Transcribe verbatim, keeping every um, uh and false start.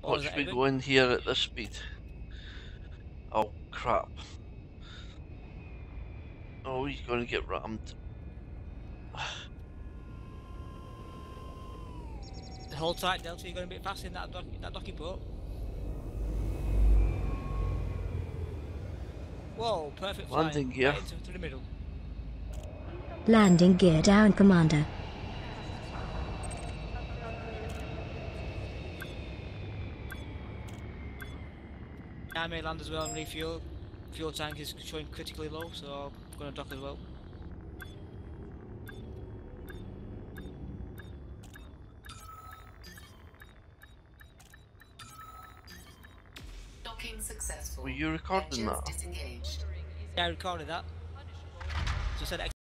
What Watch is me that, go in here at this speed. Oh crap. Oh, he's gonna get rammed. Hold tight, Delta. You're going a bit fast in that dock, that docky boat. Whoa, perfect flying. Landing gear. Right into through the middle. Landing gear down, Commander. I may land as well and refuel. Fuel tank is showing critically low, so I'm going to dock as well. Docking successful. Were you recording Engines that? disengaged. Yeah, I recorded that. So I said